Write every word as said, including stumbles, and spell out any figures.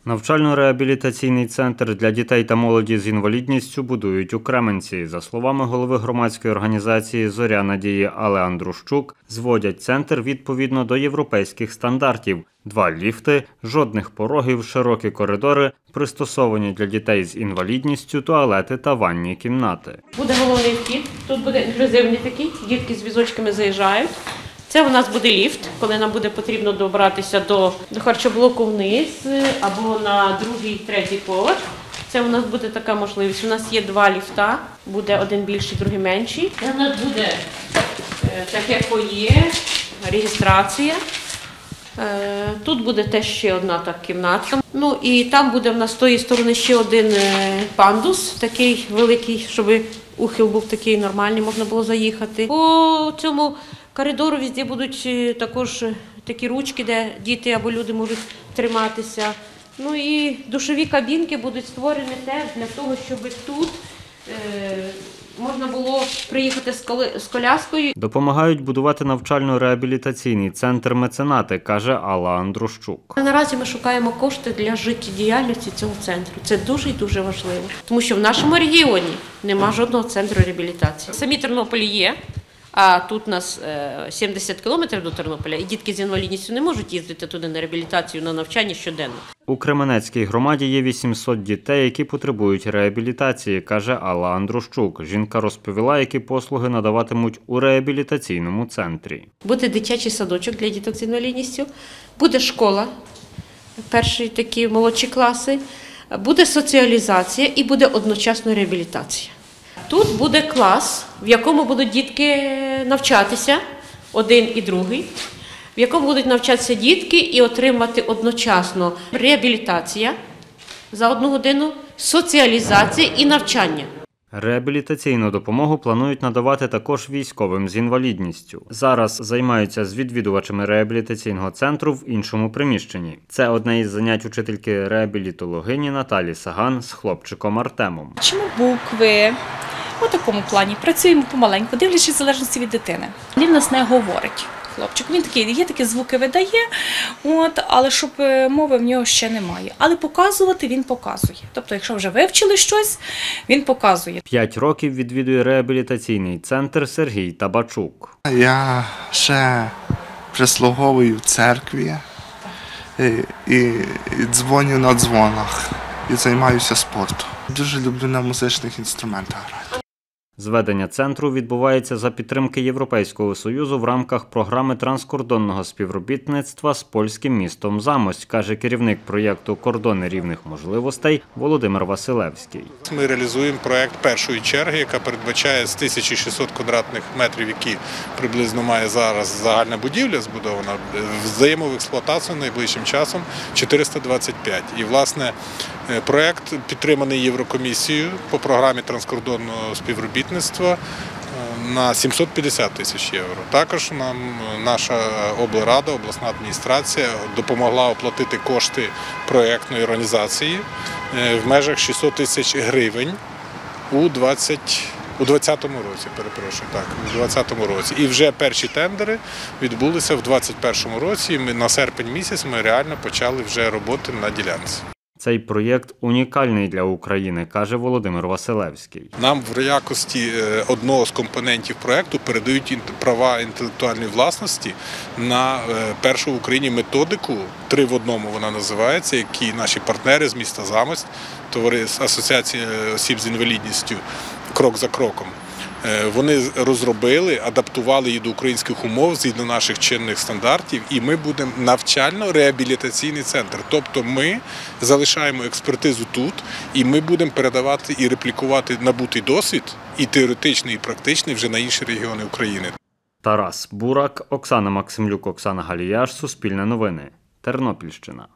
Навчально-реабілітаційний центр для дітей та молоді з інвалідністю будують у Кременці. За словами голови громадської організації «Зоря надії» Алли Андрущук, зводять центр відповідно до європейських стандартів. Два ліфти, жодних порогів, широкі коридори, пристосовані для дітей з інвалідністю, туалети та ванні кімнати. Буде головний вхід, тут буде інклюзивний такий, дітки з візочками заїжджають. Це у нас буде ліфт, коли нам буде потрібно добратися до, до харчоблоку вниз або на другий, третій поверх. Це у нас буде така можливість. У нас є два ліфта, буде один більший, другий менший. Це у нас буде таке фоє, реєстрація. Тут буде теж ще одна так кімнатка. Ну і там буде в нас з тої сторони ще один пандус, такий великий, щоб ухил був такий нормальний, можна було заїхати. По цьому коридору везде будуть також такі ручки, де діти або люди можуть триматися. Ну і душові кабінки будуть створені теж для того, щоб тут е, можна було приїхати з коляскою. Допомагають будувати навчально-реабілітаційний центр меценати, каже Алла Андрущук. Наразі ми шукаємо кошти для життєдіяльності цього центру. Це дуже і дуже важливо, тому що в нашому регіоні немає жодного центру реабілітації. Самі Тернополі є. А тут у нас сімдесят кілометрів до Тернополя, і дітки з інвалідністю не можуть їздити туди на реабілітацію, на навчання щоденно. У Кременецькій громаді є вісімсот дітей, які потребують реабілітації, каже Алла Андрущук. Жінка розповіла, які послуги надаватимуть у реабілітаційному центрі. Буде дитячий садочок для діток з інвалідністю, буде школа, перші такі молодші класи, буде соціалізація і буде одночасно реабілітація. Тут буде клас, в якому будуть дітки навчатися, один і другий, в якому будуть навчатися дітки і отримати одночасно реабілітація за одну годину, соціалізація і навчання. Реабілітаційну допомогу планують надавати також військовим з інвалідністю. Зараз займаються з відвідувачами реабілітаційного центру в іншому приміщенні. Це одне із занять учительки реабілітологині Наталі Саган з хлопчиком Артемом. Вчимо букви, у такому плані. Працюємо помаленьку, дивлячись в залежності від дитини. Він нас не говорить. Хлопчик, він такий, є такі звуки видає, от, але щоб мови в нього ще немає. Але показувати він показує. Тобто, якщо вже вивчили щось, він показує. П'ять років відвідує реабілітаційний центр Сергій Табачук. Я ще прислуговую в церкві і, і, і дзвоню на дзвонах, і займаюся спортом. Дуже люблю на музичних інструментах грати. Зведення центру відбувається за підтримки Європейського Союзу в рамках програми транскордонного співробітництва з польським містом Замость, каже керівник проєкту «Кордони рівних можливостей» Володимир Василевський. Ми реалізуємо проєкт першої черги, яка передбачає з тисячі шістсот квадратних метрів, які приблизно має зараз загальна будівля збудована, здаємо в експлуатацію найближчим часом чотириста двадцять п'ять. І, власне, проєкт підтриманий Єврокомісією по програмі транскордонного співробітництва на сімсот п'ятдесят тисяч євро. Також нам наша облрада, обласна адміністрація допомогла оплатити кошти проєктної організації в межах шістсот тисяч гривень у двадцятому році, перепрошую, так, у двадцятому році. І вже перші тендери відбулися в двадцять першому році, і ми на серпень місяць ми реально почали вже роботи на ділянці. Цей проєкт унікальний для України, каже Володимир Василевський. Нам в якості одного з компонентів проєкту передають права інтелектуальної власності на першу в Україні методику, три в одному вона називається, які наші партнери з міста Замость, Асоціація осіб з інвалідністю «Крок за кроком». Вони розробили, адаптували її до українських умов згідно наших чинних стандартів, і ми будемо навчально-реабілітаційний центр. Тобто ми залишаємо експертизу тут, і ми будемо передавати і реплікувати набутий досвід, і теоретичний, і практичний, вже на інші регіони України. Тарас Бурак, Оксана Максимлюк, Оксана Галіяш, Суспільне новини, Тернопільщина.